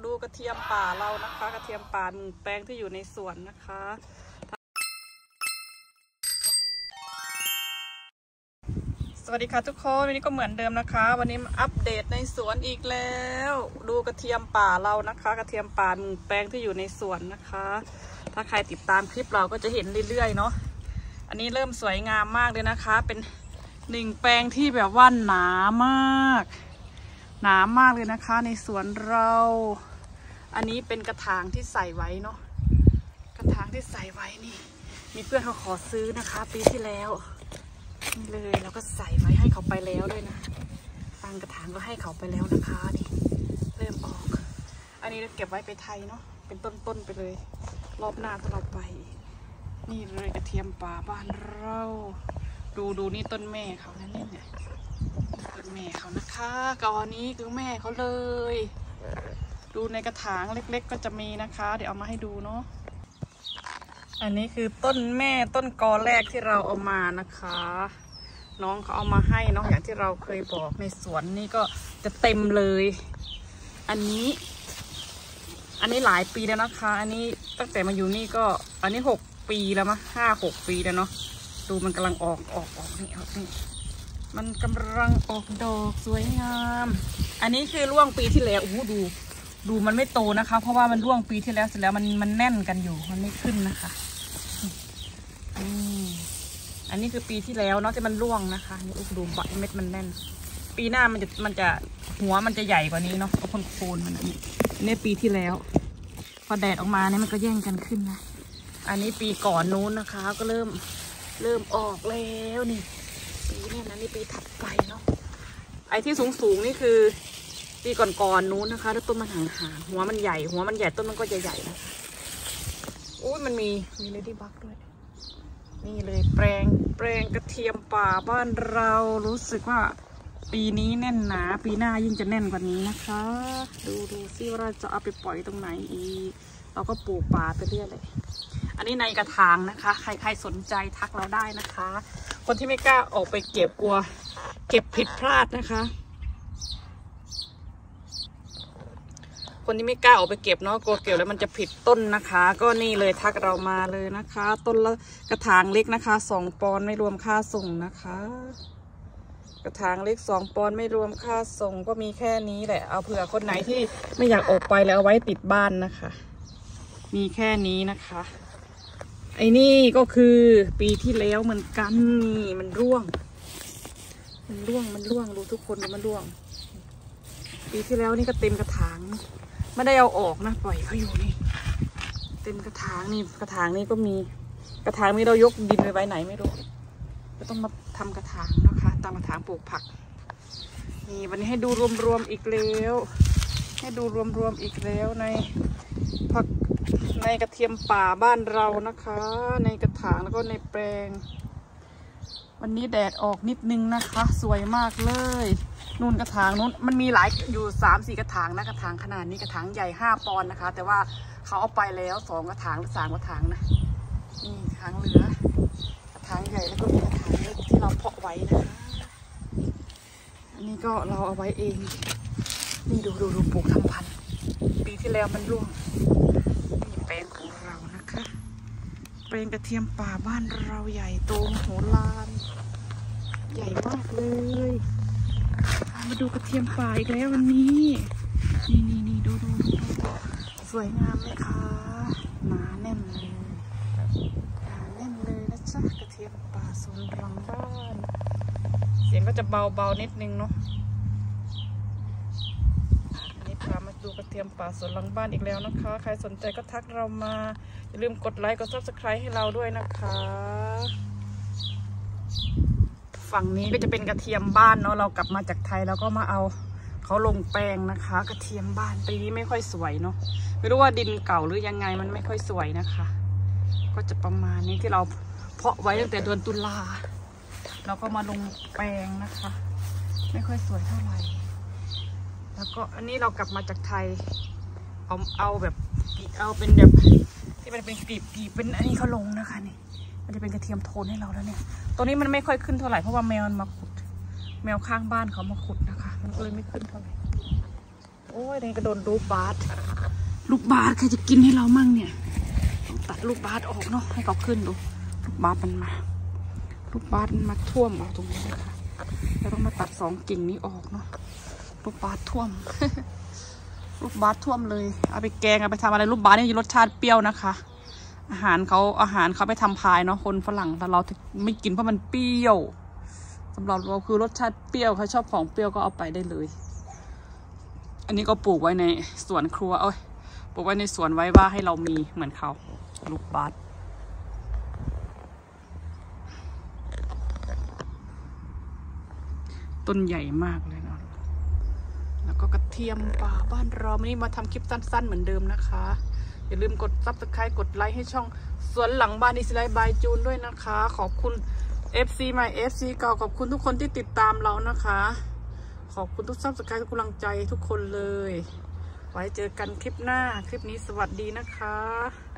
ดูกระเทียมป่าเรานะคะกระเทียมป่าแปลงที่อยู่ในสวนนะคะสวัสดีค่ะทุกคนวันนี้ก็เหมือนเดิมนะคะวันนี้มาอัปเดตในสวนอีกแล้วดูกระเทียมป่าเรานะคะกระเทียมป่าแปลงที่อยู่ในสวนนะคะถ้าใครติดตามคลิปเราก็จะเห็นเรื่อยๆเนาะอันนี้เริ่มสวยงามมากเลยนะคะเป็นหนึ่งแปลงที่แบบว่าหนามากเลยนะคะในสวนเราอันนี้เป็นกระถางที่ใส่ไว้เนาะกระถางที่ใส่ไว้นี่มีเพื่อนเขาขอซื้อนะคะปีที่แล้วนี่เลยเราก็ใส่ไว้ให้เขาไปแล้วด้วยนะบางกระถางก็ให้เขาไปแล้วนะคะนี่เริ่มออกอันนี้เก็บไว้ไปไทยเนาะเป็นต้นไปเลยรอบหน้าตลอดไปนี่เลยกระเทียมป่าบ้านเราดูนี่ต้นแม่เขานั่นเนี่ยต้นแม่เขานะคะกอนี้คือแม่เขาเลยดูในกระถางเล็กๆก็จะมีนะคะเดี๋ยวเอามาให้ดูเนาะอันนี้คือต้นแม่ต้นกอแรกที่เราเอามานะคะน้องเขาเอามาให้เนาะอย่างที่เราเคยบอกในสวนนี่ก็จะเต็มเลยอันนี้หลายปีแล้วนะคะอันนี้ตั้งแต่มาอยู่นี่ก็อันนี้6 ปีแล้วมั้ง5-6 ปีแล้วเนาะดูมันกำลังออกนี่มันกำลังออกดอกสวยงามอันนี้คือร่วงปีที่แล้วโอ้โหดูมันไม่โตนะคะเพราะว่ามันร่วงปีที่แล้วเสร็จแล้วมันแน่นกันอยู่มันไม่ขึ้นนะคะอันนี้คือปีที่แล้วเนาะที่มันร่วงนะคะนี่ดูใบเม็ดมันแน่นปีหน้ามันจะหัวมันจะใหญ่กว่านี้เนาะเพราะโคนมันนี่ปีที่แล้วพอแดดออกมาเนี่ยมันก็แย่งกันขึ้นนะอันนี้ปีก่อนนู้นนะคะก็เริ่มออกแล้วนี่ปีนี้นะนี่ปีถัดไปเนาะไอ้ที่สูงนี่คือปีก่อนนู้นนะคะแล้วต้นมันห่างหัวมันใหญ่ต้นมันก็ใหญ่ๆนะอุ้ยมันมีเลดี้บักด้วยนี่เลยแปลงกระเทียมป่าบ้านเรารู้สึกว่าปีนี้แน่นหนาปีหน้ายิ่งจะแน่นกว่านี้นะคะดูซิว่าเราจะเอาไปปล่อยตรงไหนอีกเราก็ปลูกป่าไปเรื่อยเลยอันนี้ในกระถางนะคะใครสนใจทักเราได้นะคะคนที่ไม่กล้าออกไปเก็บกลัวเก็บผิดพลาดนะคะคนที่ไม่กล้าออกไปเก็บเนาะกลัวเก็บแล้วมันจะผิดต้นนะคะก็นี่เลยทักเรามาเลยนะคะต้นละกระถางเล็กนะคะ2 ปอนด์ไม่รวมค่าส่งนะคะกระถางเล็ก2 ปอนด์ไม่รวมค่าส่งก็มีแค่นี้แหละเอาเผื่อคนไหนที่ไม่อยากออกไปแล้วเอาไว้ติดบ้านนะคะมีแค่นี้นะคะไอ้นี่ก็คือปีที่แล้วเหมือนกันนี่มันร่วงดูทุกคนมันร่วงปีที่แล้วนี่ก็เต็มกระถางไม่ได้เอาออกนะปล่อยเขาอยู่นี่เต็มกระถางนี่กระถางนี่ก็มีกระถางนี้เรายกดินไปไว้ไหนไม่รู้ก็ต้องมาทำกระถางนะคะตามกระถางปลูกผักนี่วันนี้ให้ดูรวมๆอีกแล้วในผักในกระเทียมป่าบ้านเรานะคะในกระถางแล้วก็ในแปลงวันนี้แดดออกนิดนึงนะคะสวยมากเลยนู่นกระถางนู้นมันมีหลายอยู่3-4 กระถางนะกระถางขนาดนี้กระถางใหญ่5 ปอนด์นะคะแต่ว่าเขาเอาไปแล้ว2 กระถางหรือ3 กระถางนะนี่กระถางเหลือกระถางใหญ่แล้วก็มีกระถางเล็กที่เราเพาะไว้นะคะอันนี้ก็เราเอาไว้เองนี่ดูปลูกทำพันธุ์ปีที่แล้วมันร่วงนี่แปลงของเรานะคะแปลงกระเทียมป่าบ้านเราใหญ่โตมโหฬารใหญ่มากเลยมาดูกระเทียมป่าอีกแล้ววันนี้นี่ดูสวยงามไหมคะหนาแน่นเลยนะจ๊ะกระเทียมป่าสวนหลังบ้านเสียงก็จะเบานิดนึงเนาะอันนี้พามาดูกระเทียมป่าสวนหลังบ้านอีกแล้วนะคะใครสนใจก็ทักเรามาอย่าลืมกดไลค์กด Subscribe ให้เราด้วยนะคะฝั่งนี้ก็จะเป็นกระเทียมบ้านเนาะเรากลับมาจากไทยแล้วก็มาเอาเขาลงแปลงนะคะกระเทียมบ้านปีนี้ไม่ค่อยสวยเนาะไม่รู้ว่าดินเก่าหรือยังไงมันไม่ค่อยสวยนะคะก็จะประมาณนี้ที่เราเพาะไว้ตั้งแต่เดือนตุลาเราก็มาลงแปลงนะคะไม่ค่อยสวยเท่าไหร่แล้วก็อันนี้เรากลับมาจากไทยเอาแบบเอาเป็นแบบที่มันเป็นกลีบเป็นอันนี้เขาลงนะคะนี่มันจะเป็นกระเทียมโทนให้เราแล้วเนี่ยตัวนี้มันไม่ค่อยขึ้นเท่าไหร่เพราะว่าแมวมันมาขุดแมวข้างบ้านเขามาขุดนะคะมันก็เลยไม่ขึ้นเท่าไหร่โอ้ยนี่กระโดนรูปบาสลูกบาสใครจะกินให้เรามั่งเนี่ยต้องตัดลูกบาสออกเนาะให้เขาขึ้นดูลูกบาสมันมาท่วมเอาตรงนี้นะคะเราต้องมาตัด2 กิ่งนี้ออกเนาะลูกบาสท่วม ลูกบาสท่วมเลยเอาไปแกงเอาไปทำอะไรลูกบาสนี่รสชาติเปรี้ยวนะคะอาหารเขาไปทำพายเนาะคนฝรั่งแต่เราไม่กินเพราะมันเปรี้ยวสำหรับเราคือรสชาติเปรี้ยวใครชอบของเปรี้ยวก็เอาไปได้เลยอันนี้ก็ปลูกไว้ในสวนครัวปลูกไว้ในสวนไว้ว่าให้เรามีเหมือนเขาลูกบาสต้นใหญ่มากเลยเนาะแล้วก็กระเทียมป่าบ้านเราวันนี้มาทำคลิปสั้นๆเหมือนเดิมนะคะอย่าลืมกด Subscribe กดไลค์ให้ช่องสวนหลังบ้านอิสไลบายจูนด้วยนะคะขอบคุณ FC ใหม่ FC เก่าขอบคุณทุกคนที่ติดตามเรานะคะขอบคุณทุก Subscribe ทุกกำลังใจทุกคนเลยไว้เจอกันคลิปหน้าคลิปนี้สวัสดีนะคะ